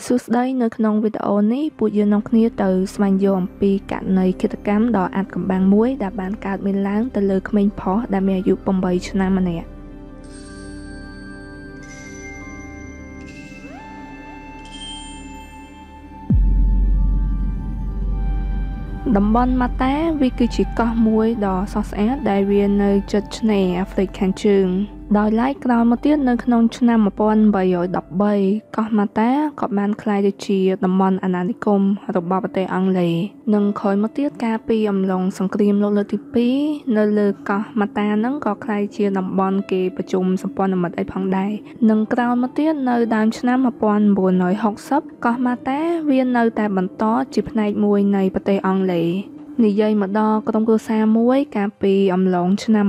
សួស្តីនៅក្នុងវីដេអូនេះពួកយើងនាំគ្នាទៅស្វែងយល់អំពីករណីឃាតកម្មដ៏អាថ៌កំបាំងមួយដែលបានកើតមានឡើងទៅលើក្មេងប្រុសដែលមានអាយុ8ឆ្នាំម្នាក់តំបន់ម៉ាតាវាគឺជាកោះមួយដ៏ស្រស់ស្អាតដែលវានៅជិតឆ្នេរអាហ្វ្រិកខាងជើងដោយឡែកក្រោយមកទៀតនៅក្នុងឆ្នាំ1813កោះម៉ាតាក៏បានក្លាយទៅជាតំបន់អាណានិគមរបស់ប្រទេសអង់គ្លេសនិងក្រោយមកទៀតកាលពីអំឡុងសង្គ្រាមលោកលើកទី2នៅលើកោះម៉ាតាហ្នឹងក៏ក្លាយជាតំបន់គេប្រជុំសម្ព័ន្ធមិត្តអីផងដែរនិងក្រោយមកទៀតនៅដើមឆ្នាំ1960កោះម៉ាតាវានៅតែបន្តជាផ្នែកមួយនៃប្រទេសអង់គ្លេសនិយាយមកដល់ក្រុមគ្រួសារមួយកាលពីអំឡុងឆ្នាំ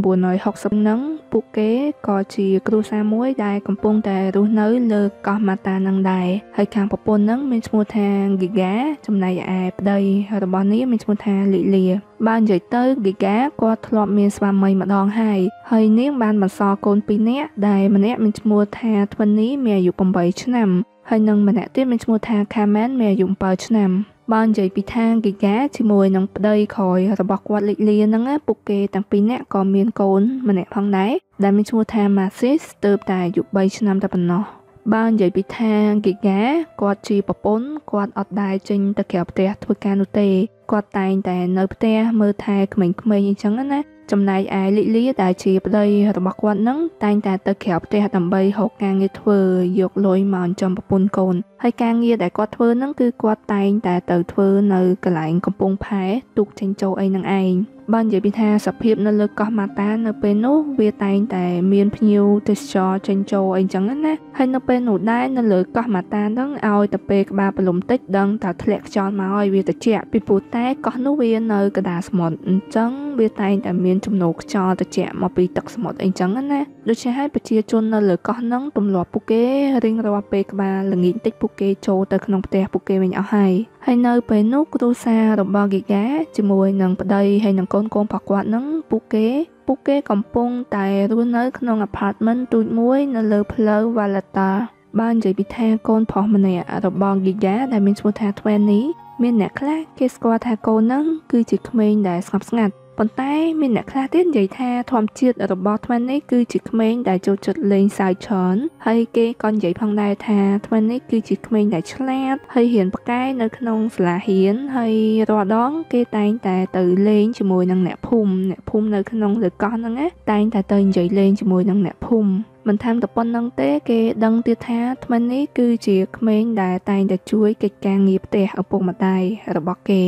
1960ហ្នឹងពួកគេក៏ជាគ្រួសារមួយដែលកំពុងតែរស់នៅលើកោះម៉ាតាហ្នឹងដែរហើយខាងប្រពន្ធហ្នឹងមានឈ្មោះថា Giga ចំណែកឯប្តីរបស់នាងមានឈ្មោះថា Lilia បើនិយាយទៅ Giga គាត់ធ្លាប់មានស្វាមីម្ដងហើយនាងបានបន្សល់កូន2នាក់ដែលម្នាក់មានឈ្មោះថា Twinny មានអាយុ8ឆ្នាំហើយនិងម្នាក់ទៀតមានឈ្មោះថា Carmen មានអាយុ7ឆ្នាំបើនិយាយពីທາງ Giga ជាមួយនឹងប្តីក្រោយរបស់គាត់ Lilia ហ្នឹងពួកគេទាំងពីរនាក់ក៏មានកូនម្នាក់ផងដែរដែលមានឈ្មោះថា Masis ទើបតែអាយុ3ឆ្នាំតែប៉ុណ្ណោះបើនិយាយពីທາង Giga គាត់ជាប្រពន្ធគាត់អត់ដែរចេញទៅក្រៅផ្ទះធ្វើការនោះទេគាត់តែងតែនៅផ្ទះមើលថែក្មេងៗអញ្ចឹងណាចំណែកឯ Lilia ដែលជាប្តីរបស់គាត់ហ្នឹងតែងតែទៅក្រៅផ្ទះដើម្បីរកការងារធ្វើយកលុយមកចិញ្ចឹមប្រពន្ធកូនហើយការងារដែលគាត់ធ្វើហ្នឹងគឺគាត់តែងតែទៅធ្វើនៅកន្លែងកំពង់ផែទូកចេញចូលអីហ្នឹងឯងបើនិយាយពីថាសភាពនៅលើកោះម៉ាតានៅពេលនោះវាតែងតែមានភ្ញៀវទេសចរចេញចូលអីចឹងណាហើយនៅពេលនោះដែរនៅលើកោះម៉ាតាហ្នឹងឲ្យតែពេលក្បាលព្រលឹមតិចដឹងតែធ្លាក់ខ្យល់មកឲ្យវាត្រជាក់ពីព្រោះតែកោះនោះវានៅកណ្ដាលសមុទ្រអញ្ចឹងវាតែងតែមានជំនោរខ្យល់ត្រជាក់មកពីទឹកសមុទ្រអីចឹងណាដូច្នេះហើយប្រជាជននៅលើកោះហ្នឹងទម្លាប់ពួកគេរៀងរាល់ពេលក្បាលល្ងាចតិចពួកគេចូលទៅក្នុងផ្ទះពួកគេវិញអស់ហើយនៅពេលនោះគ្រួសាររបស់ Giga ជាមួយនឹងប្តីហើយនឹងកូនរបស់គាត់ហ្នឹងពួកគេកំពុងតែរស់នៅក្នុង apartment ទូចមួយនៅលើផ្លូវ Valletta បាននិយាយពីថាកូនប្រុសម្នាក់របស់ Giga ដែលមានឈ្មោះថា Twinny មានអ្នកខ្លះគេស្គាល់ថាកូនហ្នឹងគឺជាក្មេងដែលស្ងប់ស្ងាត់ប៉ុន្តែមានអ្នកខ្លះទៀតនិយាយថាធម្មជាតិរបស់ Twinny គឺជាក្មេងដែលចូលចិត្តលេងសើចច្រើនហើយគេក៏និយាយផងដែរថា Twinny គឺជាក្មេងដែលឆ្លាតហើយហ៊ានប្រកែកនៅក្នុងសាលារៀនហើយរាល់ដងគេតែងតែទៅលេងជាមួយនឹងអ្នកភូមិនៅក្នុងលើកោះហ្នឹងណាតែងតែទៅនិយាយលេងជាមួយនឹងអ្នកភូមិមិនថែមតែប៉ុណ្្នឹងទេគេដឹងទៀតថា Twinny គឺជាក្មេងដែលតែងតែជួយកិច្ចការងារផ្ទះឪពុកម្ដាយរបស់គេ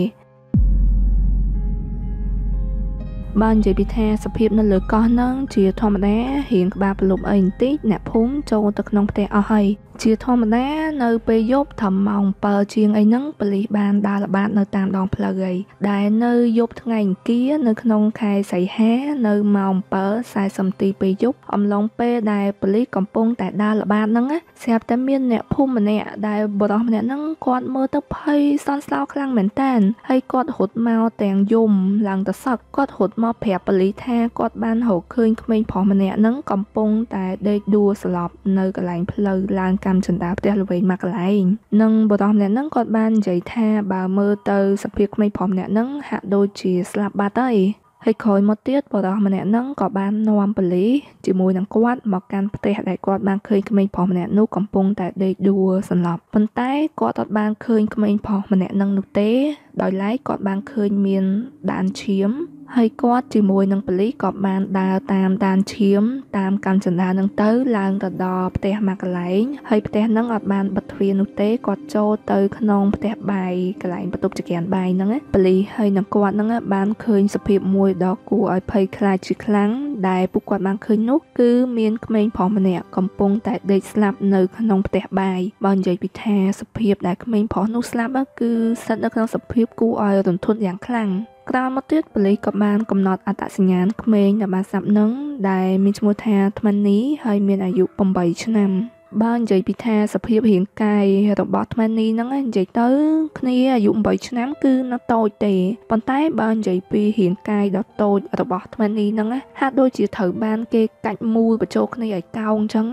បាននិយាយពីថាសភាពនៅលើកោះហ្នឹងជាធម្មតារៀងក្បាលប្រលប់អីបន្តិចអ្នកភូមិចូលទៅក្នុងផ្ទះអស់ហើយជាធម្មតានៅពេលយប់ត្រឹមម៉ោង7ជាងអីហ្នឹងប៉ូលីសបានដើរល្បាតនៅតាមដងផ្លូវអីដែលនៅយប់ថ្ងៃអង្គារនៅក្នុងខែសីហានៅម៉ោង7:40នាទីពេលយប់អំឡុងពេលដែលប៉ូលីសកំពុងតែដើរល្បាតហ្នឹងស្រាប់តែមានអ្នកភូមិម្នាក់ដែលបរិសម្នាក់ហ្នឹងគាត់មើលទៅភ័យសន្សោខ្លាំងមែនតើហើយគាត់រត់មកទាំងយំឡើងទៅសឹកគាត់រត់មកប្រាប់ប៉ូលីសថាគាត់បានរកឃើញក្មេងប្រុសម្នាក់ហ្នឹងកំពុងតែដេកដួលស្លាប់នៅកន្លែងផ្លូវឡើងកម្មចន្ទាផ្ទះល្វែងមួយកន្លែងនិងបរិសម្នាក់ហ្នឹងគាត់បាននិយាយថាបើមើលទៅសភាពក្មេងប្រុសម្នាក់ហ្នឹងហាក់ដូចជាស្លាប់បាត់ហើយក្រោយមកទៀតបរិសម្នាក់ហ្នឹងក៏បាននាំប៉ូលីសជាមួយនឹងគាត់មកកាន់ផ្ទះដែលគាត់បានឃើញក្មេងប្រុសម្នាក់នោះកំពុងតែដេកដួលសន្លប់ប៉ុន្តែគាត់អត់បានឃើញក្មេងប្រុសម្នាក់ហ្នឹងនោះទេដោយឡែកគាត់បានឃើញមានដានឈាមហើយគាត់ជាមួយនឹងប៉ូលីសក៏បានដើរតាមដានឈាមតាមកម្មចន្ទានឹងទៅឡើងទៅដល់ផ្ទះមួយកន្លែងហើយផ្ទះហ្នឹងអត់បានបិទទ្វារនោះទេគាត់ចូលទៅក្នុងផ្ទះបាយកន្លែងបន្ទប់ចក្រានបាយហ្នឹងប៉ូលីសហើយនឹងគាត់ហ្នឹងបានឃើញសភាពមួយដ៏គួរឲ្យភ័យខ្លាចជាខ្លាំងដែលពួកគាត់បានឃើញនោះគឺមានក្មេងប្រុសម្នាក់កំពុងតែដេកស្លាប់នៅក្នុងផ្ទះបាយបើនិយាយពីថាសភាពដែលក្មេងប្រុសនោះស្លាប់គឺស្ថិតនៅក្នុងសភាពគួរឲ្យរន្ធត់យ៉ាងខ្លាំងក្រោយមកទៀតប៉ូលីសក៏បានកំណត់អត្តសញ្ញាណក្មេងដែលបានស្លាប់នឹងដែលមានឈ្មោះថា Twinny ហើយមានអាយុ8ឆ្នាំបើនិយាយពីថាសភាពរាងកាយរបស់ Twinny ហ្នឹងនិយាយទៅគ្នាអាយុ8ឆ្នាំគឺនៅតូចទេប៉ុន្តែបើនិយាយពីរាងកាយដ៏តូចរបស់ Twinny ហ្នឹងហាក់ដូចជាត្រូវបានគេកាច់មូលបញ្ចូលគ្នាឲ្យកោងអញ្ចឹងណា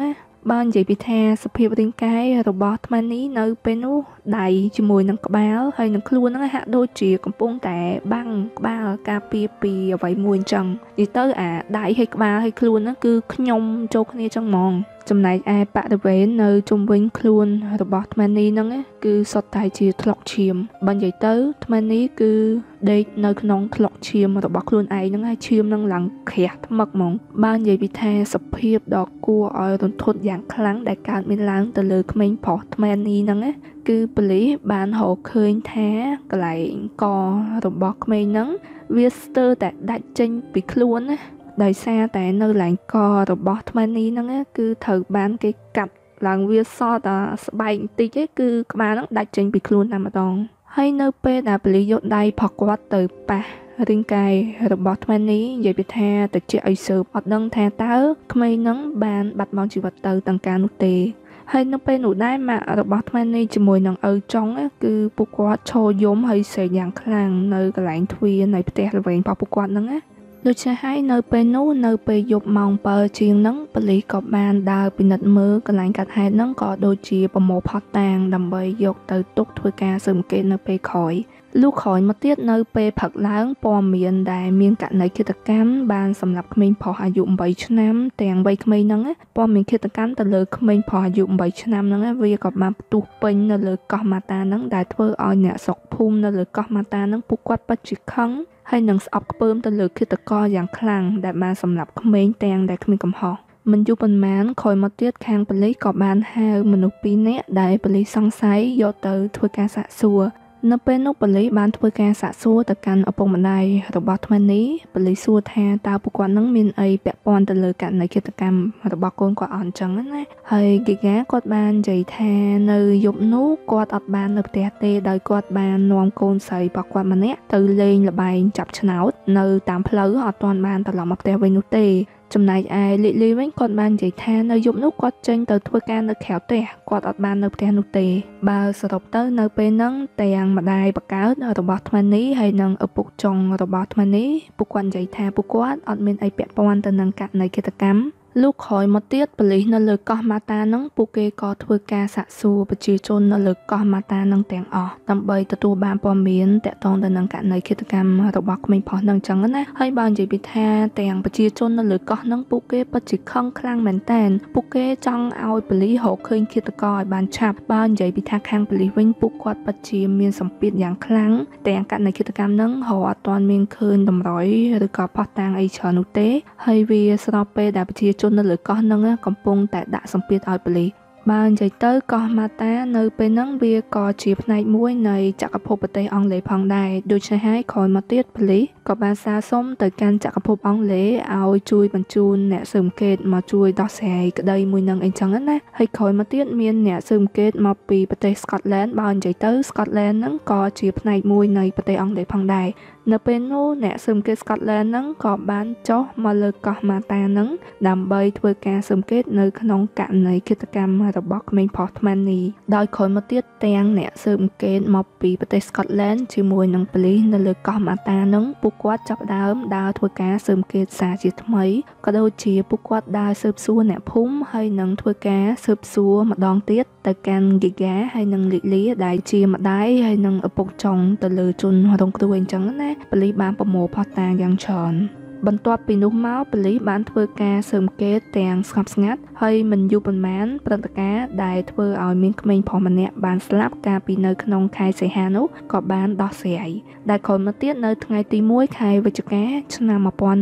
បាននិយាយពីថាសភាពរាងកាយរបស់ថ្មនេះនៅពេលនោះដៃជាមួយនឹងក្បាលហើយនឹងខ្លួនហ្នឹងហាក់ដូចជាកំពុងតែបាំងក្បាលការពារពីអ្វីមួយអញ្ចឹងនិយាយទៅអាដៃហើយក្បាលហើយខ្លួនហ្នឹងគឺខ្ញុំចូលគ្នាអញ្ចឹងហ្មងចំណែកឯបរិវេណនៅជុំវិញខ្លួនរបស់ថ្មនេះហ្នឹងគឺសុទ្ធតែជាថ្លុកឈាមបើនិយាយទៅថ្មនេះគឺដេកនៅក្នុងថ្លុកឈាមរបស់ខ្លួនឯងហ្នឹងហើយឈាមហ្នឹងឡើងក្រាស់ថ្មឹកហ្មងបាននិយាយពីថាសភាពដ៏គួរឲ្យរន្ធត់យ៉ាងខ្លាំងដែលកើតមានឡើងទៅលើក្មេងប្រុសថ្មនេះហ្នឹងគឺប៉ូលីសបានរកឃើញថាកន្លែងករបស់ក្មេងហ្នឹងវាស្ទើរតែដាច់ចេញពីខ្លួនណាដោយសារតែនៅឡើងករបស់ថ្មនេះហ្នឹងគឺត្រូវបានគេកាត់ឡើងវាសល់តែស្បែកបន្តិចគឺក្បាលហ្នឹងដាច់ចេញពីខ្លួនតែម្ដងហើយនៅពេលដែលប៉ូលីសយកដៃផកគាត់ទៅប៉ះរាងកាយរបស់ថ្មនេះនិយាយពីថាទៅជាឲ្យស៊ើបអត់ដឹងថាតើក្មេងហ្នឹងបានបាត់បង់ជីវិតទៅទាំងការនោះទេហើយនៅពេលនោះដែរម៉ាក់របស់ថ្មនេះជាមួយនឹងឪចុងគឺពួកគាត់ឈរយំហើយស្រែកយ៉ាងខ្លាំងនៅកន្លែងទ្វារនៃផ្ទះល្វែងរបស់ពួកគាត់ហ្នឹងណាដូច្នេះហើយនៅពេលនោះនៅពេលយប់ម៉ោង7ជាងហ្នឹងប៉ូលីសក៏បានដើរពិនិត្យមើលកន្លែងកាត់ហេតុហ្នឹងក៏ដូចជាប្រមូលផុសតាងដើម្បីយកទៅទុកធ្វើការស៊ើបអង្កេតនៅពេលក្រោយលុះក្រោយមកទៀតនៅពេលផឹកឡើងព័ត៌មានដែលមានករណីឃាតកម្មបានសម្លាប់ក្មេងប្រុសអាយុ8ឆ្នាំទាំងវ័យក្មេងហ្នឹងព័ត៌មានឃាតកម្មទៅលើក្មេងប្រុសអាយុ8ឆ្នាំហ្នឹងវាក៏បានផ្ទុះពេញនៅលើកោះម៉ាតាហ្នឹងដែលធ្វើឲ្យអ្នកស្រុកភូមិនៅលើកោះម៉ាតាហ្នឹងពួកគាត់ពិតជាខឹងហើយនឹងស្អប់ខ្ពើមទៅលើឃាតករយ៉ាងខ្លាំងដែលបានសម្លាប់ក្មេងទាំងដែលគ្មានកំហុសមិនយូរប៉ុន្មានក្រោយមកទៀតខាងប៉ូលីសក៏បានហៅមនុស្ស2នាក់ដែលប៉ូលីសសង្ស័យយកទៅធ្វើការសាកសួរនៅពេលនោះប៉ូលីសបានធ្វើការសាកសួរទៅកាន់ឪពុកម្ដាយរបស់ថ្មនេះប៉ូលីសសួរថាតើពួកគាត់នឹងមានអីពាក់ព័ន្ធទៅលើករណីឃាតកម្មរបស់កូនគាត់អត់អញ្ចឹងណាហើយហ្គីហ្គាគាត់បាននិយាយថានៅយប់នោះគាត់អត់បាននៅផ្ទះទេដោយគាត់បាននាំកូនស្រីរបស់គាត់ម្នាក់ទៅលេងល្បែងចាប់ឆ្នោតនៅតាមផ្លូវអត់ទាន់បានត្រឡប់មកផ្ទះវិញនោះទេចំណែកឯលីលីវិញគាត់បាននិយាយថានៅយប់នោះគាត់ចេញទៅធ្វើការនៅក្រៅផ្ទះគាត់អត់បាននៅផ្ទះនោះទេបើសរុបទៅនៅពេលហ្នឹងទាំងម្ដាយបកើតរបស់ថ្មនេះហើយនិងឪពុកចុងរបស់ថ្មនេះពួកគាត់និយាយថាពួកគាត់អត់មានអីពាក់ព័ន្ធទៅនឹងករណីឃាតកម្មលុះក្រោយមកទៀតប៉ូលីសនៅលើកោះម៉ាតាហ្នឹងពួកគេក៏ធ្វើការសាកសួរប្រជាជននៅលើកោះម៉ាតាហ្នឹងទាំងអស់ដើម្បីទទួលបានព័ត៌មានទាក់ទងទៅនឹងករណីឃាតកម្មរបស់ក្មេងប្រុសហ្នឹងចឹងណាហើយបើនិយាយពីថាទាំងប្រជាជននៅលើកោះហ្នឹងពួកគេពិតជាខឹងខ្លាំងមែនតើពួកគេចង់ឲ្យប៉ូលីសរកឃើញឃាតករឲ្យបានឆាប់បើនិយាយពីថាខាងប៉ូលីសវិញពួកគាត់ពិតជាមានសម្ពាធយ៉ាងខ្លាំងទាំងករណីឃាតកម្មហ្នឹងរកអត់ទាន់មានឃើញតម្រុយឬក៏ផុសតាងអីច្រើននោះទេហើយវាស្របពេលដែលប្រជាជននៅលើកោះហ្នឹងកំពុងតែដាក់សម្ពាធឲ្យប៉ូលីសបើនិយាយទៅកោះម៉ាតានៅពេលហ្នឹងវាក៏ជាផ្នែកមួយនៃចក្រភពប្រទេសអង់គ្លេសផងដែរដូច្នេះហើយក្រោយមកទៀតប៉ូលីសក៏បានសារសុំទៅកាន់ចក្រភពអង់គ្លេសឲ្យជួយបញ្ជូនអ្នកស៊ើបអង្កេតមកជួយដោះស្រាយក្តីមួយហ្នឹងអីចឹងណាហើយក្រោយមកទៀតមានអ្នកស៊ើបអង្កេតមកពីប្រទេសស្កុតឡែនបើនិយាយទៅស្កុតឡែនហ្នឹងក៏ជាផ្នែកមួយនៃប្រទេសអង់គ្លេសផងដែរនៅពេលនោះអ្នកស៊ើបអង្កេតស្កុតឡែនហ្នឹងក៏បានចុះមកលើកោះម៉ាតាហ្នឹងដើម្បីធ្វើការស៊ើបអង្កេតនៅក្នុងករណីឃាតកម្មរបស់ក្មេងប្រុសថ្មនេះដោយក្រោយមកទៀតទាំងអ្នកស៊ើបអង្កេតមកពីប្រទេសស្កុតឡែនជាមួយនឹងប៉ូលីសនៅលើកោះម៉ាតាហ្នឹងពួកគាត់ចាប់ផ្ដើមដើរធ្វើការស៊ើបអង្កេតសារជាថ្មីក៏ដូចជាពួកគាត់ដើរស៊ើបសួរអ្នកភូមិហើយនឹងធ្វើការស៊ើបសួរម្ដងទៀតទៅកាន់ហ្គីហ្គាហើយនឹងលីលីដែលជាម្ដាយហើយនឹងឪពុកចុងទៅលើជនរងគ្រោះអញ្ចឹងណាប៉ូលីសបានប្រមូលភស្តុតាងយ៉ាងច្រើនបន្ទាប់ពីនោះមកប៉ូលីសបានធ្វើការស៊ើបអង្កេតទាំងស្ងប់ស្ងាត់ហើយមិនយូរប៉ុន្មានព្រឹត្តិការណ៍ដែលធ្វើឲ្យមានក្មេងប្រុសម្នាក់បានស្លាប់កាលពីនៅក្នុងខែសីហានោះក៏បានដោះស្រាយដែលក្រោយមកទៀតនៅថ្ងៃទី1ខែវិច្ឆិកាឆ្នាំ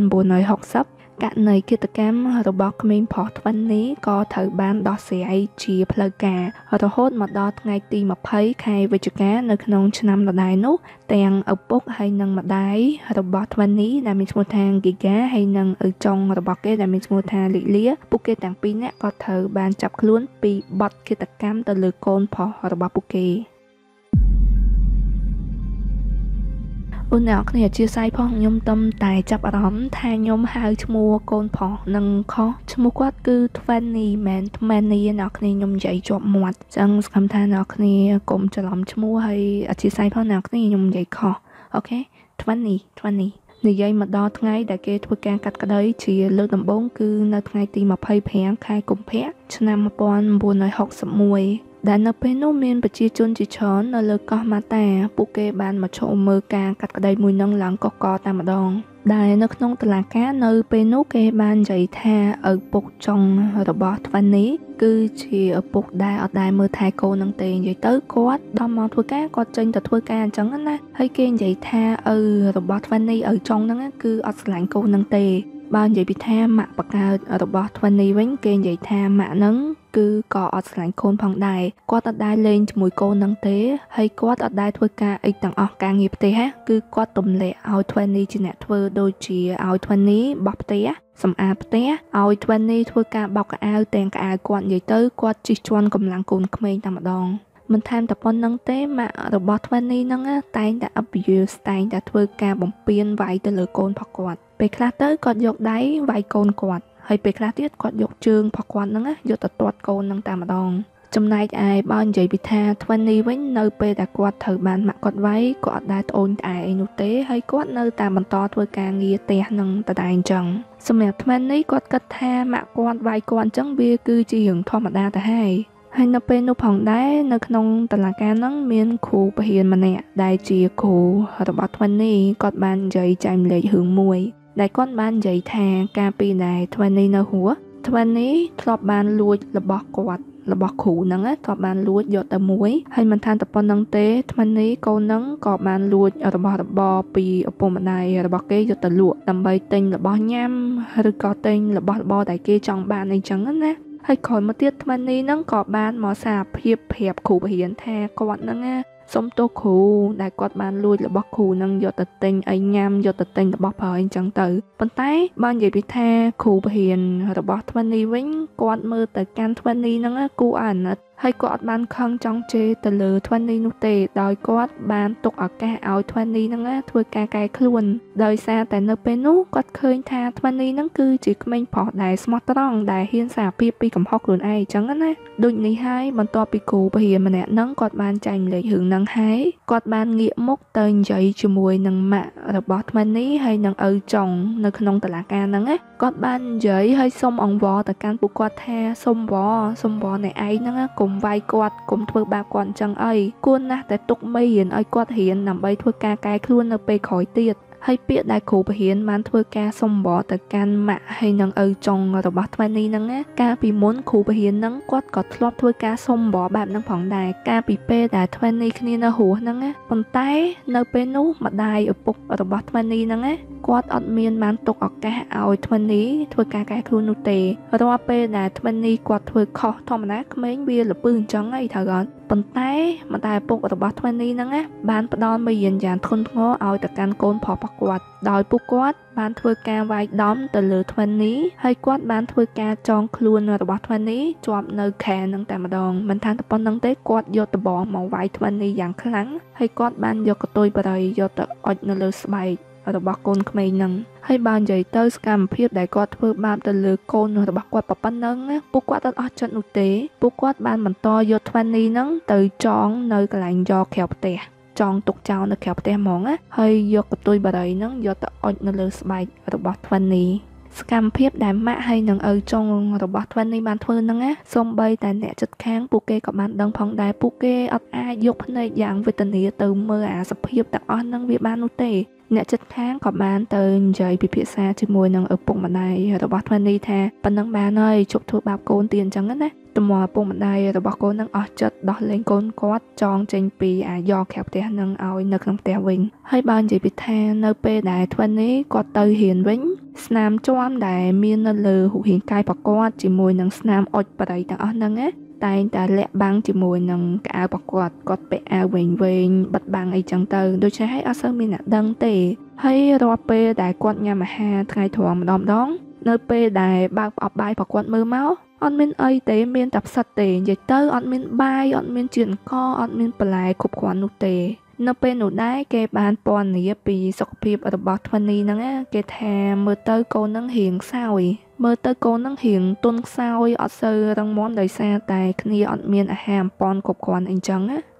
1960ករណីឃាតកម្មរបស់ក្មេងប្រុសថ្វិននេះក៏ត្រូវបានដោះស្រាយជាផ្លូវការរហូតមកដល់ថ្ងៃទី20ខែវិច្ឆិកានៅក្នុងឆ្នាំដដែលនោះទាំងឪពុកហើយនិងម្ដាយរបស់ថ្វិននេះដែលមានឈ្មោះថាហ្គីហ្គាហើយនិងឪចុងរបស់គេដែលមានឈ្មោះថាលីលាពួកគេទាំងពីរនាក់ក៏ត្រូវបានចាប់ខ្លួនពីបទឃាតកម្មទៅលើកូនប្រុសរបស់ពួកគេអូនអ្នកគ្នាអធិស្ឋានផងខ្ញុំទំតែចាប់អារម្មណ៍ថាខ្ញុំហៅឈ្មោះកូនប្រុសនឹងខុសឈ្មោះគាត់គឺ Twenty មែន Twenty អ្នកគ្នាខ្ញុំនិយាយជាប់មាត់អញ្ចឹងសង្ឃឹមថាអ្នកគ្នាកុំច្រឡំឈ្មោះហើយអធិស្ឋានផងអ្នកគ្នាខ្ញុំនិយាយខុសអូខេ Twenty និយាយមកដល់ថ្ងៃដែលគេធ្វើការកាត់ក្តីជាលើកដំបូងគឺនៅថ្ងៃទី25 ខែកុម្ភៈឆ្នាំ1961ដែលនៅពេលនោះមានប្រជាជនជាច្រើននៅលើកោះម៉ាតាពួកគេបានមកឈរមើលការកាត់ក្តីមួយនឹងឡើងកកតែម្ដងដែលនៅក្នុងតុលាការនៅពេលនោះគេបាននិយាយថាឪពុកចុងរបស់ធ្វេននេះគឺជាឪពុកដែលអត់ដែលមើលថែកូននឹងទេនិយាយទៅគាត់ដល់មកធ្វើការគាត់ចេញទៅធ្វើការអញ្ចឹងណាហើយគេនិយាយថាឪរបស់ធ្វេននេះឪចុងហ្នឹងគឺអត់ស្រឡាញ់កូននឹងទេបើនិយាយពីថាម៉ាក់បកកើតរបស់ធ្វេននេះវិញគេនិយាយថាម៉ាក់ហ្នឹងគឺក៏អត់ស្រឡាញ់កូនផងដែរគាត់អត់ដែលលេងជាមួយកូននឹងទេហើយគាត់អត់ដែលធ្វើការអីទាំងអស់ការងារផ្ទះគឺគាត់ទម្លាក់ឲ្យធ្វេននេះជាអ្នកធ្វើដូចជាឲ្យធ្វេននេះបោះផ្ទះសម្អាតផ្ទះឲ្យធ្វេននេះធ្វើការបោកកៅអៅទាំងកៅអៅគាត់និយាយទៅគាត់ជិះជាន់កម្លាំងកូនក្មេងតែម្ដងមិនថែមតែប៉ុណ្្នឹងទេម៉ាក់របស់ធ្វេននេះហ្នឹងតែងតែ abuse តែងតែធ្វើការបំពានវាយទៅលើកូនរបស់គាត់ពេលខ្លះទៅគាត់យកដៃវាយកូនគាត់ហើយពេលខ្លះទៀតគាត់យកជើងរបស់គាត់ហ្នឹងយកទៅទាត់កូនហ្នឹងតែម្ដងចំណែកឯបើនិយាយពីថាធ្វេននេះវិញនៅពេលដែលគាត់ត្រូវបានម៉ាក់គាត់វាយគាត់អត់ដែលត្អូញត្អែអីនោះទេហើយគាត់នៅតែបន្តធ្វើការងារផ្ទះនឹងដដែលអញ្ចឹងសម្រាប់ធ្វេននេះគាត់គិតថាម៉ាក់គាត់វាយគាត់អញ្ចឹងវាគឺជារឿងធម្មតាទៅហើយនៅពេលនោះផងដែរនៅក្នុងតុលាការហ្នឹងមានគ្រូបរិញ្ញាម្នាក់ដែលជាគ្រូរបស់ធ្វេននេះគាត់បាននិយាយចែកម្លែករឿងមួយដែលគាត់បាននិយាយថាកាលពីដែលធ្វេននេះនៅរស់ធ្វេននេះធ្លាប់បានលួចរបស់គាត់របស់គ្រូហ្នឹងធ្លាប់បានលួចយកទៅមួយហើយមិនថាតែប៉ុណ្្នឹងទេធ្វេននេះកូនហ្នឹងក៏បានលួចរបស់របរពីឪពុកម្ដាយរបស់គេយកទៅលក់ដើម្បីទិញរបស់ញ៉ាំឬក៏ទិញរបស់របរដែលគេចង់បានអីចឹងណាហើយក្រោយមកទៀតធ្វេននេះហ្នឹងក៏បានមកសារភាពប្រាប់គ្រូបរិញ្ញាថាគាត់ហ្នឹងសុំទោសគ្រូដែលគាត់បានលួចរបស់គ្រូនឹងយកទៅទិញអីញ៉ាំយកទៅទិញរបស់ប្រើអីចឹងទៅប៉ុន្តែបើនិយាយពីថាគ្រូបរិញ្ញារបស់ធ្វេននេះវិញគាត់មើលទៅកាន់ធ្វេននេះហ្នឹងគួរអាណិតហើយគាត់អត់បានខឹងចង់ជេរទៅលើធ្វេននេះនោះទេដោយគាត់បានទុកឱកាសឲ្យធ្វេននេះហ្នឹងធ្វើការកែខ្លួនដោយសារតែនៅពេលនោះគាត់ឃើញថាធ្វេននេះហ្នឹងគឺជាក្មេងប្រុសដែលស្មោះត្រង់ដែលហ៊ានសារភាពពីកំហុសខ្លួនឯងចឹងណាដូចនេះហើយបន្ទាប់ពីគ្រូបរិញ្ញាម្នាក់ហ្នឹងគាត់បានចែកម្លែករឿងហ្នឹងហើយគាត់បានងាកមុខទៅនិយាយជាមួយនឹងម៉ាក់របស់ធ្វេននេះហើយនឹងឪចុងនៅក្នុងតុលាការហ្នឹងគាត់បាននិយាយហើយសុំអង្វរទៅកាន់ពួកគាត់ថាសុំវរអ្នកឯងហ្នឹងកុំវាយគាត់កុំធ្វើបាបគាត់អញ្ចឹងអីគួរណាស់តែទុកមេរៀនឲ្យគាត់រៀនដើម្បីធ្វើការកែខ្លួននៅពេលក្រោយទៀតហើយពាក្យដែលគ្រូបរិញ្ញាបានធ្វើការសុំវរទៅកាន់ម៉ាក់ហើយនឹងឪចុងរបស់ធ្វេននេះហ្នឹងកាលពីមុនគ្រូបរិញ្ញាហ្នឹងគាត់ក៏ធ្លាប់ធ្វើការសុំវរបែបហ្នឹងផងដែរកាលពីពេលដែលធ្វេននេះគ្នានៅរស់ហ្នឹងប៉ុន្តែនៅពេលនោះម្ដាយឪពុករបស់ធ្វេននេះហ្នឹងគាត់អត់មានបានទុកឱកាសឲ្យធ្វេននេះធ្វើការកែខ្លួននោះទេរាល់ពេលដែលធ្វេននេះគាត់ធ្វើខុសធម្មតាក្មេងវាលពឹសអញ្ចឹងអីត្រូវអត់ប៉ុន្តែម្ដាយឪពុករបស់ធ្វេននេះហ្នឹងបានផ្ដល់មេរៀនយ៉ាងធ្ងន់ធ្ងរឲ្យទៅកាន់កូនប្រុសរបស់គាត់ដោយពួកគាត់បានធ្វើការវាយដំទៅលើធ្វេននេះហើយគាត់បានធ្វើការចងខ្លួនរបស់ធ្វេននេះជាប់នៅខែនឹងតែម្ដងមិនថាតែប៉ុណ្្នឹងទេគាត់យកដបងមកវាយធ្វេននេះយ៉ាងខ្លាំងហើយគាត់បានយកកតុយបរិយយកទៅអុជនៅលើស្បែករបស់កូនក្មេងហ្នឹងហើយបើនិយាយទៅសកម្មភាពដែលគាត់ធ្វើបាបទៅលើកូនរបស់គាត់ប៉ុណ្ណឹងពួកគាត់អត់អស់ចិត្តនោះទេពួកគាត់បានបន្តយកធ្វេននេះហ្នឹងទៅចងនៅកន្លែងយកក្រៅផ្ទះចងទុកចោលនៅក្រៅផ្ទះហ្មងហើយយកកតុយបរិយហ្នឹងយកទៅអុជនៅលើស្បែករបស់ធ្វេននេះសកម្មភាពដែលម៉ាក់ហើយនឹងឪចុងរបស់ធ្វេននេះបានធ្វើហ្នឹងសូម្បីតែអ្នកជិតខាងពួកគេក៏បានដឹងផងដែរពួកគេអត់អាចយកភ្នែកយ៉ាងវេទនាទៅមើលអាសភាពទាំងអស់ហ្នឹងវាបាននោះទេអ្នកជិតខាងក៏បានទៅនិយាយពិភាក្សាជាមួយនឹងឪពុកម្ដាយរបស់ធ្វេននេះថាប៉ុណ្ណឹងបានហើយជប់ធ្វើបាបកូនទៀតអញ្ចឹងណាទម្លាប់ឪពុកម្ដាយរបស់កូននឹងអស់ចិត្តដោះលែងកូនគាត់ចងចេញពីអាយកក្រៅផ្ទះនឹងឲ្យនៅក្នុងផ្ទះវិញហើយបើនិយាយពីថានៅពេលដែលធ្វេននេះគាត់ទៅរៀនវិញស្នាមជាំដែលមាននៅលើរូបរាងកាយរបស់គាត់ជាមួយនឹងស្នាមអុជបរិយទាំងអស់ហ្នឹងតែងតែលាក់បាំងជាមួយនឹងកៅអៅរបស់គាត់ពាក់អាវវែងបិទបាំងអីចឹងទៅដូច្នេះហើយអត់សូវមានអ្នកដឹងទេហើយរាល់ពេលដែលគាត់ញ៉ាំអាហារថ្ងៃត្រង់ម្ដងនៅពេលដែលបើកប្រអប់បាយរបស់គាត់មើលមកអត់មានអីទេមានតែផ្សិតទេនិយាយទៅអត់មានបាយអត់មានជាតិអង្ករអត់មានបន្លែគ្រប់គ្រាន់នោះទេនៅពេលនោះដែរគេបានពណ៌នាពីសុខភាពរបស់ធ្វេននេះហ្នឹងគេថាមើលទៅកូនហ្នឹងរៀងខ្សោយមើលទៅកូនហ្នឹងរៀងទន់ខ្សោយអត់សូវរឹងមាំដោយសារតែគ្នាអត់មានអាហារអំប៉នគ្រប់គ្រាន់អីចឹង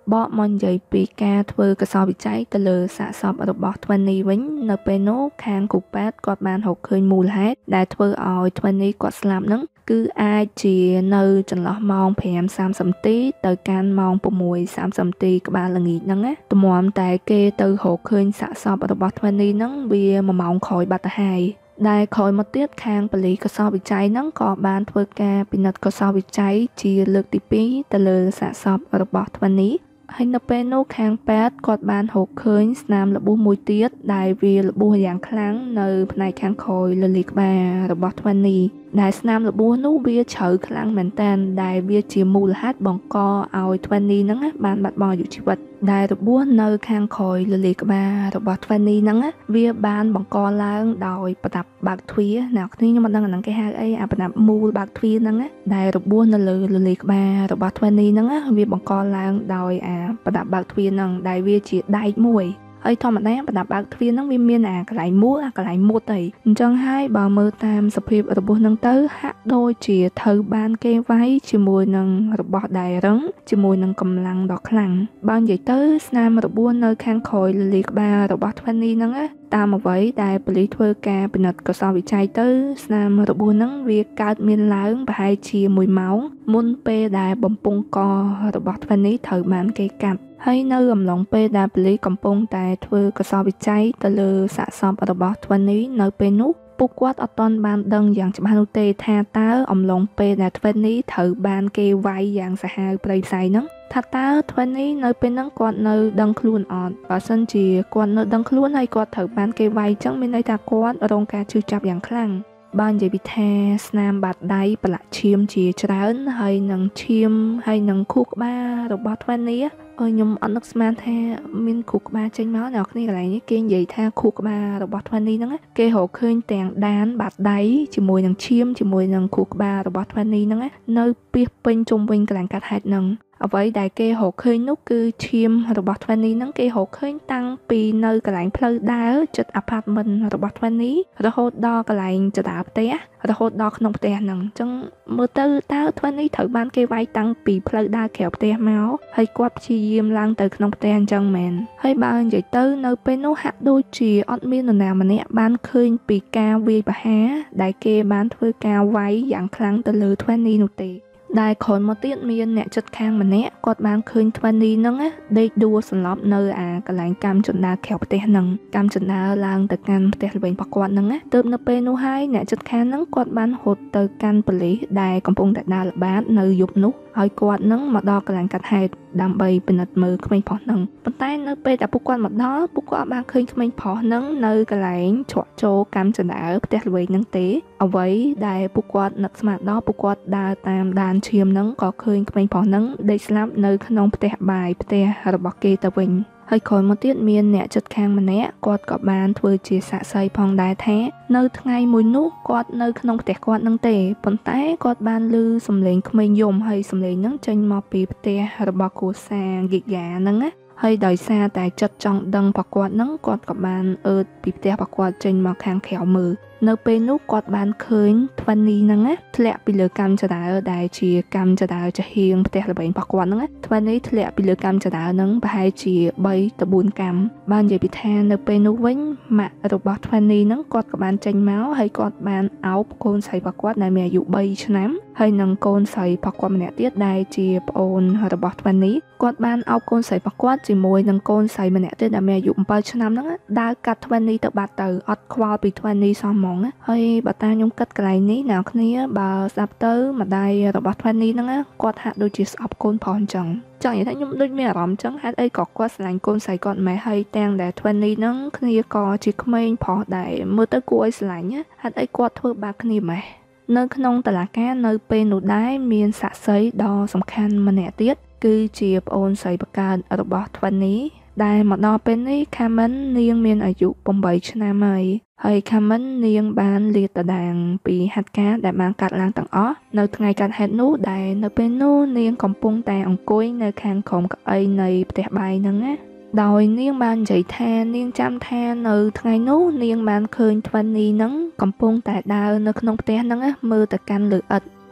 បកមកនិយាយពីការធ្វើកសោវិច័យទៅលើសាកសពរបស់ Twenty វិញនៅពេលនោះខាងគ្រូពេទ្យគាត់បានរកឃើញមូលហេតុដែលធ្វើឲ្យ Twenty គាត់ស្លាប់ហ្នឹងគឺអាចជានៅចន្លោះម៉ោង 5:30 នាទីទៅកាន់ម៉ោង 6:30 នាទីក្បាលល្ងាចហ្នឹងណាទម្រាំតែគេទៅរកឃើញសាកសពរបស់ Twenty ហ្នឹងវា1ម៉ោងក្រោយបាត់ទៅហើយដែលក្រោយមកទៀតខាងប៉ូលីសកសោវិច័យហ្នឹងក៏បានធ្វើការពិនិត្យកសោវិច័យជាលើកទី2ទៅលើសាកសពរបស់ Twenty ហើយនៅពេលនោះខាងពេទ្យគាត់បានរកឃើញស្នាមរបួសមួយទៀតដែលវារបួសយ៉ាងខ្លាំងនៅផ្នែកខាងក្រោយលលីក្បាលរបស់ Twenty ដែលស្នាមរបួសនោះវាជ្រៅខ្លាំងមែនតើដែលវាជាមូលហេតុបង្កឲ្យ Twenty ហ្នឹងបានបាត់បង់អាយុជីវិតដែលរបួសនៅខាងក្រោយលលីក្បាលរបស់ Twenty ហ្នឹងវាបានបង្កឡើងដោយប្រដាប់បើកទ្វារអ្នកគ្នាខ្ញុំមិនដឹងអាហ្នឹងគេហៅអីអាប្រដាប់មូលបើកទ្វារហ្នឹងដែលរបួសនៅលើលលីក្បាលរបស់ Twenty ហ្នឹងវាបង្កឡើងដោយអាប្រដាប់បើកទ្វារហ្នឹងដែលវាជាដែកមួយហើយធម្មតាប្រដាប់បើកទ្វារហ្នឹងវាមានអាកន្លែងមូលអាកន្លែងមុតអីអញ្ចឹងហើយបើមើលតាមសភាពរបួសហ្នឹងទៅហាក់ដូចជាត្រូវបានគេវាយជាមួយនឹងរបស់ដែលរឹងជាមួយនឹងកម្លាំងដ៏ខ្លាំងបើនិយាយទៅស្នាមរបួសនៅខាងក្រោយលលីក្បាលរបស់ Twenty ហ្នឹងតាមអ្វីដែលប៉ូលីសធ្វើការពិនិត្យកសោវិច័យទៅស្នាមរបួសហ្នឹងវាកើតមានឡើងប្រហែលជា1ម៉ោងមុនពេលដែលបំពង់ករបស់ Twenty ត្រូវបានគេកាត់ហើយនៅអំឡុងពេលដែលប៉ូលីសកំពុងតែធ្វើកសោវិច័យទៅលើសាកសពរបស់ Twenty នៅពេលនោះពួកគាត់អត់ទាន់បានដឹងយ៉ាងច្បាស់នោះទេថាតើអំឡុងពេលដែល Twenty ត្រូវបានគេវាយយ៉ាងសាហាវព្រៃផ្សៃហ្នឹងថាតើ Twenty នៅពេលហ្នឹងគាត់នៅដឹងខ្លួនអត់បើសិនជាគាត់នៅដឹងខ្លួនហើយគាត់ត្រូវបានគេវាយចឹងមានន័យថាគាត់រងការឈឺចាប់យ៉ាងខ្លាំងបាននិយាយពីថាស្នាមបាតដៃប្រឡាក់ឈាមជាច្រើនហើយនឹងឈាមហើយនឹងខួរក្បាលរបស់ Twenty ខ្ញុំអត់នឹកស្មានថាមានខួរក្បាលចេញមកអ្នកគ្នាកន្លែងនេះគេនិយាយថាខួរក្បាលរបស់ Twenty ហ្នឹងគេរកឃើញទាំងដានបាតដៃជាមួយនឹងឈាមជាមួយនឹងខួរក្បាលរបស់ Twenty ហ្នឹងនៅពាសពេញជុំវិញកន្លែងកាត់ហេតុហ្នឹងអ្វីដែលគេរកឃើញនោះគឺឈាមរបស់ Twenty ហ្នឹងគេរកឃើញតាំងពីនៅកន្លែងផ្លូវដើរជិត apartment របស់ Twenty រហូតដល់កន្លែងចតាផ្ទះរហូតដល់ក្នុងផ្ទះហ្នឹងអញ្ចឹងមើលទៅតើ Twenty ត្រូវបានគេវាយតាំងពីផ្លូវដើរក្រៅផ្ទះមកហើយគាត់ព្យាយាមឡើងទៅក្នុងផ្ទះអញ្ចឹងមែនហើយបើនិយាយទៅនៅពេលនោះហាក់ដូចជាអត់មាននរណាម្នាក់បានឃើញពីការវាយប្រហារដែលគេបានធ្វើការវាយយ៉ាងខ្លាំងទៅលើ Twenty នោះទេដែលក្រោយមកទៀតមានអ្នកជិតខាងម្នាក់គាត់បានឃើញ Twenty ហ្នឹងដេកដួលសន្លប់នៅអាកន្លែងកាំជណ្ដើរក្រៅផ្ទះហ្នឹងកាំជណ្ដើរឡើងទៅកាន់ផ្ទះល្វែងរបស់គាត់ហ្នឹងទើបនៅពេលនោះហើយអ្នកជិតខាងហ្នឹងគាត់បានរត់ទៅកាន់ប៉ូលីសដែលកំពុងតែដើរល្បាតនៅយប់នោះហើយគាត់ហ្នឹងមកដល់កន្លែងកាត់ហេតុដើម្បីពិនិត្យមើលក្មេងប្រុសហ្នឹងប៉ុន្តែនៅពេលដែលពួកគាត់មកដល់ពួកគាត់បានឃើញក្មេងប្រុសហ្នឹងនៅកន្លែងជ្រក់ចូលកាំជណ្ដើរផ្ទះល្វែងហ្នឹងទេអ្វីដែលពួកគាត់នឹកស្មានដល់ពួកគាត់ដើរតាមដានឈាមហ្នឹងក៏ឃើញក្មេងប្រុសហ្នឹងដេកស្លាប់នៅក្នុងផ្ទះបាយផ្ទះរបស់គេទៅវិញហើយក្រោយមកទៀតមានអ្នកជិតខាងម្នាក់គាត់ក៏បានធ្វើជាសាក្សីផងដែរថានៅថ្ងៃមួយនោះគាត់នៅក្នុងផ្ទះគាត់នឹងទេប៉ុន្តែគាត់បានឮសំឡេងក្មេងយំហើយសំឡេងហ្នឹងចេញមកពីផ្ទះរបស់គ្រួសារហ្គីយ៉ាហ្នឹងណាហើយដោយសារតែចិត្តចង់ដឹងរបស់គាត់ហ្នឹងគាត់ក៏បានអឺតពីផ្ទះរបស់គាត់ចេញមកខាងក្រៅមើលនៅពេលនោះគាត់បានឃើញ Twenty ហ្នឹងធ្លាក់ពីលើកាំចដើដែលជាកាំចដើចាហៀងផ្ទះល្វែងរបស់គាត់ហ្នឹង Twenty ធ្លាក់ពីលើកាំចដើហ្នឹងប្រហែលជា3ទៅ4កាំបាននិយាយពីថានៅពេលនោះវិញម៉ាក់របស់ Twenty ហ្នឹងគាត់ក៏បានចេញមកហើយគាត់បានអោបកូនស្រីរបស់គាត់ដែលមានអាយុ3ឆ្នាំហើយនឹងកូនស្រីរបស់គាត់ម្នាក់ទៀតដែលជាប្អូនរបស់ Twenty គាត់បានអោបកូនស្រីរបស់គាត់ជាមួយនឹងកូនស្រីម្នាក់ទៀតដែលមានអាយុ7ឆ្នាំហ្នឹងដើរកាត់ Twenty ទៅបាត់ទៅអត់ខ្វល់ពី Twenty សោះហ្មងហើយបើតាខ្ញុំគិតកន្លែងនេះអ្នកគ្នាបើស្ដាប់ទៅម្ដាយរបស់ Twenty ហ្នឹងគាត់ហាក់ដូចជាស្អប់កូនប្រុសអញ្ចឹងចង់និយាយថាខ្ញុំដូចមានអារម្មណ៍អញ្ចឹងហេតុអីក៏គាត់ស្រឡាញ់កូនស្រីគាត់ម៉េចហើយទាំងដែល Twenty ហ្នឹងគ្នាក៏ជាក្មេងប្រុសដែរមើលទៅគួរឲ្យស្រឡាញ់ហេតុអីគាត់ធ្វើបាបគ្នាម៉េចនៅក្នុងតុលាការនៅពេលនោះដែរមានសាក្សីដ៏សំខាន់ម្នាក់ទៀតគឺជាប្អូនស្រីបកើតរបស់ Twenty ដែលមកដល់ពេលនេះ Carmen នាងមានអាយុ8ឆ្នាំហើយ Carmen នាងបានលាតត្រដាងពីហេតុការណ៍ដែលបានកើតឡើងទាំងអស់នៅថ្ងៃកើតហេតុនោះដែលនៅពេលនោះនាងកំពុងតែអង្គុយនៅខាងក្រោមកៅអីនៃផ្ទះបាយហ្នឹងណាដោយនាងបាននិយាយថានាងចាំថានៅថ្ងៃនោះនាងបានឃើញ Twenty ហ្នឹងកំពុងតែដើរនៅក្នុងផ្ទះហ្នឹងមើលទៅកាន់លើឥដ្ឋហ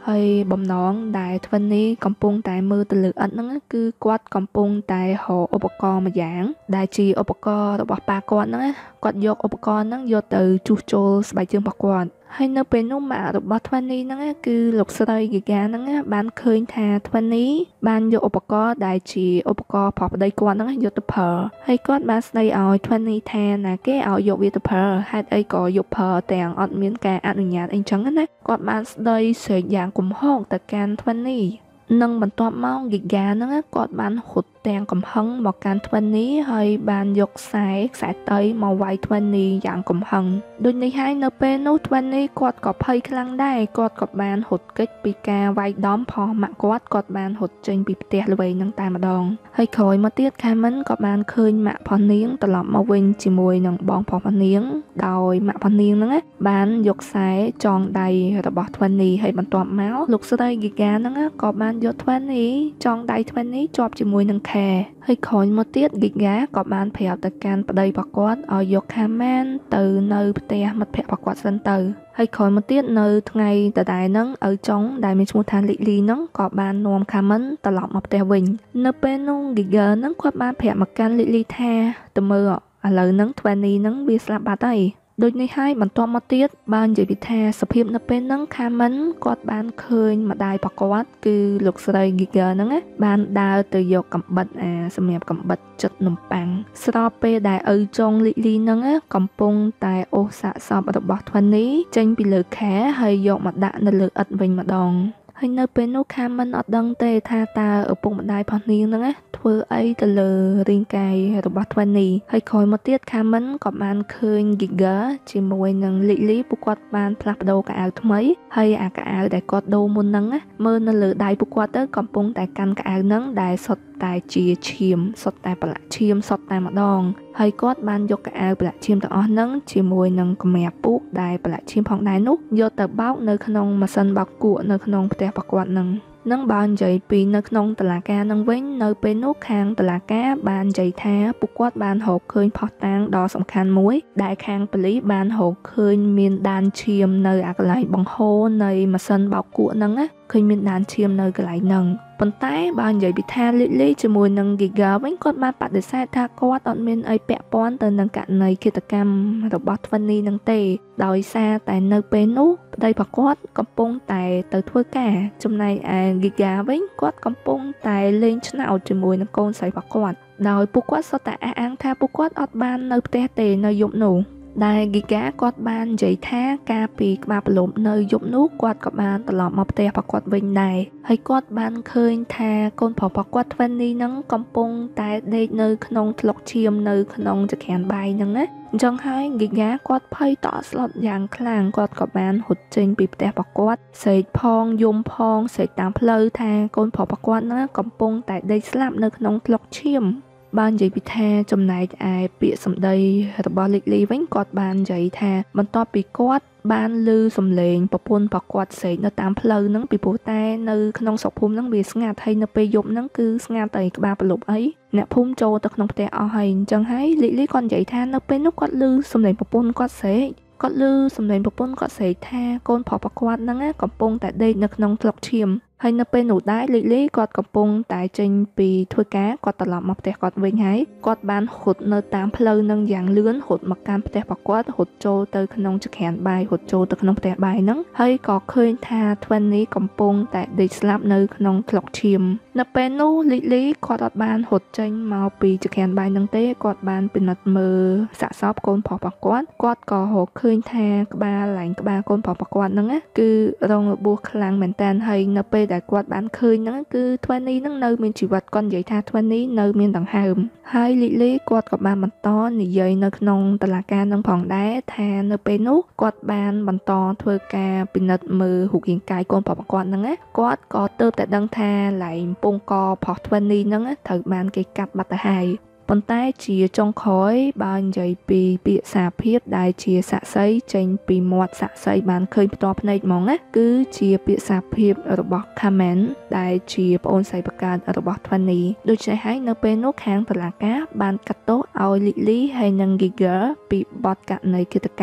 ហើយបំណងដែល Twenty កំពុងតែមើលទៅលើឥដ្ឋហ្នឹងគឺគាត់កំពុងតែរកឧបករណ៍មួយយ៉ាងដែលជាឧបករណ៍របស់ប៉ាគាត់ហ្នឹងគាត់យកឧបករណ៍ហ្នឹងយកទៅជួសជុលស្បែកជើងរបស់គាត់ហើយនៅពេលនោះម៉ាក់របស់ Twenty ហ្នឹងគឺលោកស្រី Giga ហ្នឹងបានឃើញថា Twenty បានយកឧបករណ៍ដែលជាឧបករណ៍ប្រប្តីគាត់ហ្នឹងយកទៅប្រើហើយគាត់បានស្ដីឲ្យ Twenty ថាណាគេឲ្យយកវាទៅប្រើហេតុអីក៏យកប្រើទាំងអត់មានការអនុញ្ញាតអីចឹងណាគាត់បានស្ដីស្រែកយ៉ាងគំហកទៅកាន់ Twenty នឹងបន្ទាប់មក Giga ហ្នឹងគាត់បានហត់ទាំងកំហឹងមកកាន់ Twenty ហើយបានយកខ្សែតីមកវាយ Twenty យ៉ាងកំហឹងដូចនេះហើយនៅពេលនោះ Twenty គាត់ក៏ភ័យខ្លាំងដែរគាត់ក៏បានហត់គេចពីការវាយដំផងម៉ាក់គាត់បានហត់ចេញពីផ្ទះល្វែងហ្នឹងតែម្ដងហើយក្រោយមកទៀត Carmen ក៏បានឃើញម៉ាក់ផុសនាងត្រឡប់មកវិញជាមួយនឹងបងប្រុសផុសនាងដោយម៉ាក់ផុសនាងហ្នឹងបានយកខ្សែចងដៃរបស់ Twenty ហើយបន្ទាប់មកលោកស្រី Giga ហ្នឹងក៏បានយក Twenty ចងដៃ Twenty ជាប់ជាមួយនឹងហើយក្រោយមកទៀត Giga ក៏បានប្រាប់ទៅកាន់ប្តីរបស់គាត់ឲ្យយក Carmen ទៅនៅផ្ទះមិត្តភក្តិរបស់គាត់សិនទៅហើយក្រោយមកទៀតនៅថ្ងៃដដែលហ្នឹងឪចុងដែលមានឈ្មោះថា Lily ហ្នឹងក៏បាននាំ Carmen ត្រឡប់មកផ្ទះវិញនៅពេលនោះ Giga ហ្នឹងគាត់បានប្រាប់មកកាន់ Lily ថាទៅមើលឥឡូវហ្នឹង Twenty ហ្នឹងវាស្លាប់បាត់ហើយដូចនេះហើយបន្ទាប់មកទៀតបាននិយាយពីថាសភាពនៅពេលហ្នឹង Carmen គាត់បានឃើញម្ដាយរបស់គាត់គឺលោកស្រី Giga ហ្នឹងបានដើរទៅយកកាំបិតសម្រាប់កាំបិតចិតនំប៉័ងស្របពេលដែលឪចុង Lily ហ្នឹងកំពុងតែអូសសាកសពរបស់ Twenty ចេញពីលើខែហើយយកមកដាក់នៅលើឥដ្ឋវិញម្ដងហើយនៅពេលនោះ Carmen អត់ដឹងទេថាតើឪពុកម្ដាយផុសនាងហ្នឹងធ្វើអីទៅលើរាងកាយរបស់ Twenty ហើយក្រោយមកទៀត Carmen ក៏បានឃើញ Giga ជាមួយនឹង Lily ពួកគាត់បានផ្លាស់ប្ដូរកៅអៅថ្មីហើយអាកៅអៅដែលគាត់ដូរមុនហ្នឹងមើលនៅលើដៃពួកគាត់ទៅកំពុងតែកាន់កៅអៅហ្នឹងដែលសុទ្ធតែជាឈាមសុទ្ធតែប្រឡាក់ឈាមសុទ្ធតែម្ដងហើយគាត់បានយកកៅអៅប្រឡាក់ឈាមទាំងអស់ហ្នឹងជាមួយនឹងកម្រាស់ពូកដែលប្រឡាក់ឈាមផងដែរនោះយកទៅបោកនៅក្នុងម៉ាស៊ីនបោកគក់នៅក្នុងផ្ទះរបស់គាត់ហ្នឹងនឹងបាននិយាយពីនៅក្នុងតុលាការនឹងវិញនៅពេលនោះខាងតុលាការបាននិយាយថាពួកគាត់បានរកឃើញភស្តុតាងដ៏សំខាន់មួយដែលខាងប៉ូលីសបានរកឃើញមានដានឈាមនៅកន្លែងបង្ហូរនៃម៉ាស៊ីនបោកគក់ហ្នឹងឃើញមានដានឈាមនៅកន្លែងហ្នឹងប៉ុន្តែបាននិយាយពីថា Lily ជាមួយនឹង Giga វិញគាត់បានបដិសេធថាគាត់អត់មានអីពាក់ព័ន្ធទៅនឹងករណីឃាតកម្មរបស់ Twenty នឹងទេដោយសារតែនៅពេលនោះប្តីរបស់គាត់កំពុងតែទៅធ្វើការចំណែកឯ Giga វិញគាត់កំពុងតែលេងឆ្នោតជាមួយនឹងកូនស្រីរបស់គាត់ដោយពួកគាត់សុទ្ធតែអះអាងថាពួកគាត់អត់បាននៅផ្ទះទេនៅយប់នោះដែល Giga គាត់បាននិយាយថាកាលពីក្បាលប្រឡូបនៅយប់នោះគាត់ក៏បានត្រឡប់មកផ្ទះរបស់គាត់វិញដែរហើយគាត់បានឃើញថាកូនប្រុសរបស់គាត់ Twenty ហ្នឹងកំពុងតែដេកនៅក្នុងថ្លុកឈាមនៅក្នុងចក្រានបាយហ្នឹងណាអញ្ចឹងហើយ Giga គាត់ភ័យតក់ស្លុតយ៉ាងខ្លាំងគាត់ក៏បានហត់ចេញពីផ្ទះរបស់គាត់ស្រែកផងយំផងស្រែកតាមផ្លូវថាកូនប្រុសរបស់គាត់ហ្នឹងកំពុងតែដេកស្លាប់នៅក្នុងថ្លុកឈាមបាននិយាយពីថាចំណែកឯពាក្យសម្ដីរបស់ Lily វិញគាត់បាននិយាយថាបន្ទាប់ពីគាត់បានឮសំឡេងប្រពន្ធរបស់គាត់ស្រែកនៅតាមផ្លូវហ្នឹងពីព្រោះតែនៅក្នុងស្រុកភូមិហ្នឹងវាស្ងាត់ហើយនៅពេលយប់ហ្នឹងគឺស្ងាត់តែក្បាលប្រលប់អីអ្នកភូមិចូលទៅក្នុងផ្ទះអស់ហើយអញ្ចឹងហើយ Lily គាត់និយាយថានៅពេលនោះគាត់ឮសំឡេងប្រពន្ធគាត់ស្រែកគាត់ឮសំឡេងប្រពន្ធគាត់ស្រែកថាកូនប្រុសរបស់គាត់ហ្នឹងកំពុងតែដេកនៅក្នុងថ្លុកឈាមហើយនៅពេលនោះដែរ Lily គាត់កំពុងតែចេញពីធ្វើការគាត់ត្រឡប់មកផ្ទះគាត់វិញហើយគាត់បានហត់នៅតាមផ្លូវនឹងយ៉ាងលឿនហត់មកកាន់ផ្ទះរបស់គាត់ហត់ចូលទៅក្នុងចក្រានបាយហត់ចូលទៅក្នុងផ្ទះបាយហ្នឹងហើយក៏ឃើញថា Twenty កំពុងតែដេកស្លាប់នៅក្នុងថ្លុកឈាមនៅពេលនោះ Lily គាត់អត់បានហត់ចេញមកពីចក្រានបាយហ្នឹងទេគាត់បានពិនិត្យមើលសាកសពកូនប្រុសរបស់គាត់ក៏រកឃើញថាក្បាលកូនប្រុសរបស់គាត់ហ្នឹងគឺរងរបួសខ្លាំងមែនតើហើយនៅពេលដែលគាត់បានឃើញហ្នឹងគឺ Twenty ហ្នឹងនៅមានជីវិតគាត់និយាយថា Twenty នៅមានដង្ហើមហើយ Lily គាត់ក៏បានបន្តនិយាយនៅក្នុងតុលាការនឹងផងដែរថានៅពេលនោះគាត់បានបន្តធ្វើការពិនិត្យមើលរូបរាងកាយកូនប្រុសរបស់គាត់ហ្នឹងគាត់ក៏ទើបតែដឹងថាឡែងពងកប្រុស Twenty ហ្នឹងត្រូវបានគេកាត់បាត់ទៅហើយប៉ុន្តែជាចុងក្រោយបើនិយាយពីពាក្យសារភាពដែលជាសាក្សីចេញពីមាត់សាក្សីបានឃើញផ្ទាល់ភ្នែកហ្មងណាគឺជាពាក្យសារភាពរបស់ Carmen ដែលជាប្អូនស្រីបង្កើតរបស់ Twenty ដូច្នេះហើយនៅពេលនោះខាងតុលាការបានកាត់ទោសឲ្យ Lily ហើយនិង Giga ពីបទករណីឃាតកម្ម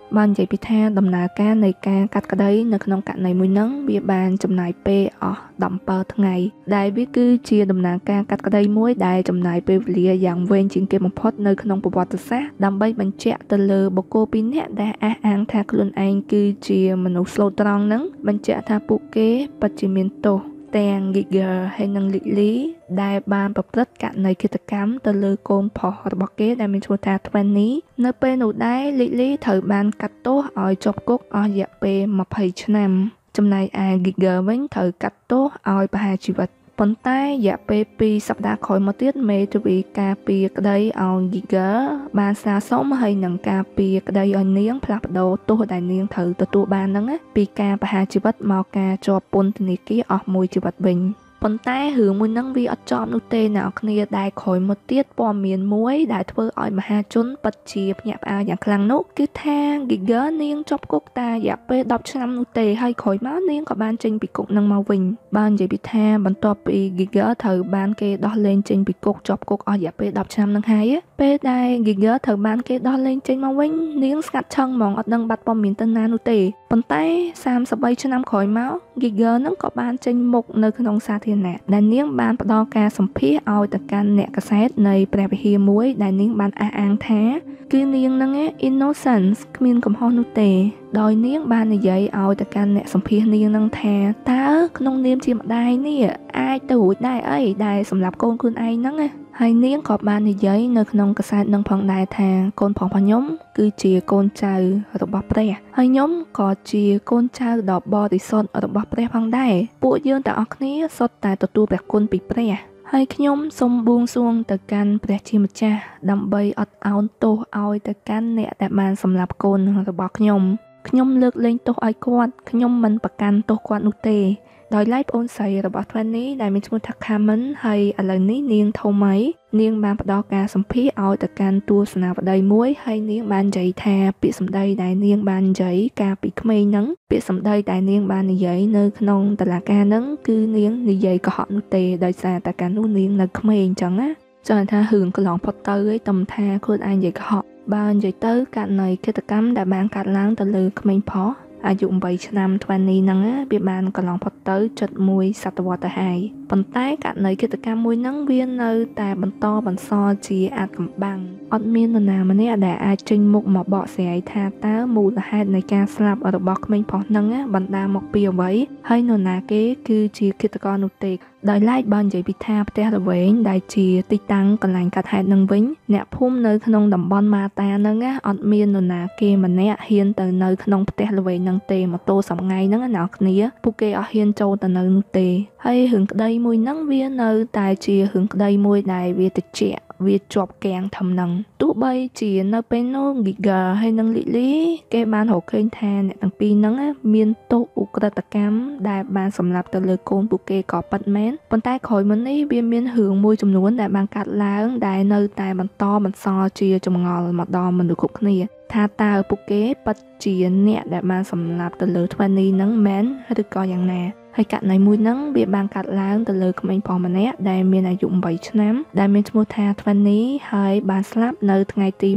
បាននិយាយពីថាដំណើរការនៃការកាត់ក្តីនៅក្នុងករណីមួយហ្នឹងវាបានចំណាយពេលអស់17ថ្ងៃដែលវាគឺជាដំណើរការកាត់ក្តីមួយដែលចំណាយពេលវេលាយ៉ាងវែងជាងគេបំផុតនៅក្នុងប្រវត្តិសាស្ត្រដើម្បីបញ្ជាក់ទៅលើបុគ្គលពីរនាក់ដែលអះអាងថាខ្លួនឯងគឺជាមនុស្សស្លូតត្រង់ហ្នឹងបញ្ជាក់ថាពួកគេពិតជាមានទោសទាំង Giger ហើយនិង Lily ដែលបានប្រព្រឹត្តករណីឃាតកម្មទៅលើកូនប្រុសរបស់គេដែលមានឈ្មោះថា Twenty នៅពេលនោះដែរ Lily ត្រូវបានកាត់ទោសឲ្យជាប់គុកអស់រយៈពេល20ឆ្នាំចំណែកឯ Giger វិញត្រូវកាត់ទោសឲ្យប្រហារជីវិតប៉ុន្តែរយៈពេល2សប្តាហ៍ក្រោយមកទៀតមេធាវីការពារក្តីឲ្យ Giger បានសារសុំហើយនឹងការពារក្តីឲ្យនាងផ្លាស់ប្ដូរទោសដែលនាងត្រូវទទួលបានហ្នឹងពីការប្រហារជីវិតមកការជាប់ពន្ធនាគារអស់មួយជីវិតវិញប៉ុន្តែរឿងមួយហ្នឹងវាអត់ចប់នោះទេអ្នកនរគ្នាដែលក្រោយមកទៀតព័ត៌មានមួយដែលធ្វើឲ្យមហាជនពិតជាភ្ញាក់ផ្អើលយ៉ាងខ្លាំងនោះគឺថា Giger នាងជាប់គុកតែរយៈពេល10ឆ្នាំនោះទេហើយក្រោយមកនាងក៏បានចេញពីគុកនឹងមកវិញបាននិយាយពីថាបន្ទាប់ពី Giger ត្រូវបានគេដោះលែងចេញពីគុកជាប់គុកអស់រយៈពេល10ឆ្នាំនឹងហើយពេលដែល Giger ត្រូវបានគេដោះលែងចេញមកវិញនាងស្ងាត់ឈឹងហ្មងអត់ដឹងបាត់ព័ត៌មានទៅណានោះទេប៉ុន្តែ33ឆ្នាំក្រោយមក Giger នឹងក៏បានចេញមុខនៅក្នុងសាធារណៈដែលនាងបានផ្ដល់ការសម្ភាសន៍ឲ្យទៅកាន់អ្នកកាសែតនៃព្រះវិហារមួយដែលនាងបានអះអាងថាគឺនាងនឹង innocence គ្មានកំហុសនោះទេដោយនាងបាននិយាយឲ្យទៅកាន់អ្នកសម្ភាសន៍នាងនឹងថាតើក្នុងនាមជាម្ដាយនេះអាចទៅរួចដែរអីដែលសម្រាប់កូនខ្លួនឯងហ្នឹងហើយនាងក៏បាននិយាយនៅក្នុងកាសែតនឹងផងដែរថាកូនប្រុសរបស់ខ្ញុំគឺជាកូនចៅរបស់ព្រះហើយខ្ញុំក៏ជាកូនចៅដ៏បរិសុទ្ធរបស់ព្រះផងដែរពួកយើងទាំងអស់គ្នាសុទ្ធតែទទួលព្រះគុណពីព្រះហើយខ្ញុំសូមបួងសួងទៅកាន់ព្រះជាម្ចាស់ដើម្បីអត់ឱនទោសឲ្យទៅកាន់អ្នកដែលបានសម្លាប់កូនរបស់ខ្ញុំលើកលែងទោសឲ្យគាត់ខ្ញុំមិនប្រកាន់ទោសគាត់នោះទេដោយឡែកប្អូនស្រីរបស់ Twenty ដែលមានឈ្មោះថា Carmen ហើយឥឡូវនេះនាង Tommy នាងបានផ្ដល់ការសម្ភាសន៍ឲ្យទៅកាន់ទស្សនាបតីមួយហើយនាងបាននិយាយថាពាក្យសម្ដីដែលនាងបាននិយាយកាលពីក្មេងហ្នឹងពាក្យសម្ដីដែលនាងបាននិយាយនៅក្នុងតុលាការហ្នឹងគឺនាងនិយាយកុហកនោះទេដោយសារតែកាលនោះនាងនៅក្មេងអញ្ចឹងណាចង់ថារឿងកន្លងផុតទៅឯងតំថាខ្លួនឯងនិយាយកុហកបើនិយាយទៅករណីឃាតកម្មដែលបានកាត់ឡើងទៅលើក្មេងប្រុសអាយុ8ឆ្នាំ20ហ្នឹងវាបានកន្លងផុតទៅជិត1សតវត្សទៅហើយប៉ុន្តែករណីឃាតកម្មមួយហ្នឹងវានៅតែបន្តបន្សល់ជាអាថ៌កំបាំងអត់មាននរណាម្នាក់ដែលអាចចេញមុខមកបកស្រាយថាតើមូលហេតុនៃការស្លាប់របស់ក្មេងប្រុសហ្នឹងបណ្ដាលមកពីអ្វីហើយនរណាគេគឺជាឃាតករនោះទេដោយឡែកបើនិយាយពីថាផ្ទះល្វែងដែលជាទីតាំងកន្លែងកាត់ហេតុនឹងវិញអ្នកភូមិនៅក្នុងតំបន់ម៉ាតាហ្នឹងអត់មាននរណាគេម្នាក់ហ៊ានទៅនៅក្នុងផ្ទះល្វែងហ្នឹងទេម៉ូតូសប្ងៃហ្នឹងអ្នកគ្នាពួកគេអត់ហ៊ានចូលទៅនៅនោះទេហើយរឿងក្តីមួយហ្នឹងវានៅតែជារឿងក្តីមួយដែលវាតិចវាជាប់គាំងធំហ្នឹងទោះបីជានៅពេលនោះ Giger ហើយនិង Lily គេបានរកឃើញថាអ្នកទាំងពីរហ្នឹងមានទោសឧក្រិដ្ឋកម្មដែលបានសម្លាប់ទៅលើកូនពួកគេក៏ពិតមែនប៉ុន្តែក្រោយមកនេះវាមានរឿងមួយចំនួនដែលបានកាត់ឡើងដែលនៅតែបន្តបន្សល់ជាចម្ងល់មកដល់មនុស្សគ្រប់គ្នាថាតើពួកគេពិតជាអ្នកដែលបានសម្លាប់ទៅលើ Twenty ហ្នឹងមែនឬក៏យ៉ាងណាហើយករណីមួយហ្នឹងវាបានកាត់ឡើងទៅលើក្មេងប្រុសម្នាក់ដែលមានអាយុ8ឆ្នាំដែលមានឈ្មោះថា Twenty ហើយបានស្លាប់នៅថ្ងៃទី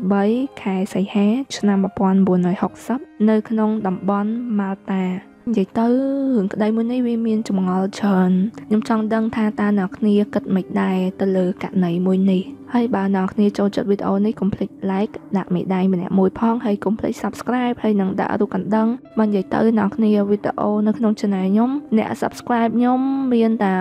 23ខែសីហាឆ្នាំ1960នៅក្នុងតំបន់ Malta និយាយទៅរឿងក្តីមួយនេះវាមានចម្ងល់ច្រើនខ្ញុំចង់ដឹងថាតើអ្នកគ្នាគិតមិនដែរទៅលើករណីមួយនេះហើយបើអ្នកគ្នាចូលចិត្តវីដេអូនេះកុំភ្លេច like ដាក់មេដៃម្នាក់មួយផងហើយកុំភ្លេច subscribe ហើយនឹងដាក់រូបកណ្ដឹងបើនិយាយទៅអ្នកគ្នាវីដេអូនៅក្នុង channel ខ្ញុំអ្នក subscribe ខ្ញុំមានតែ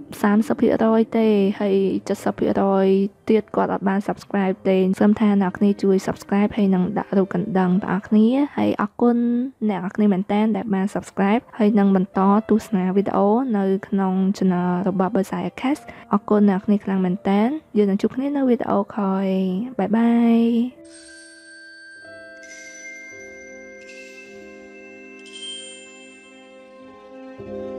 30% ទេហើយ70%ទៀតគាត់អត់បាន subscribe ទេសូមថាអ្នកគ្នាជួយ subscribe ហើយនឹងដាក់រូបកណ្ដឹងបងប្អូនគ្នាហើយអរគុណអ្នកគ្នាមែនតើដែលបាន subscribe ហើយនឹងបន្តទស្សនាវីដេអូនៅក្នុង channel របស់ Bersaya Cast អរគុណអ្នកគ្នាខ្លាំងមែនតើយើងនឹងជួបគ្នានៅវីដេអូក្រោយបាយបាយ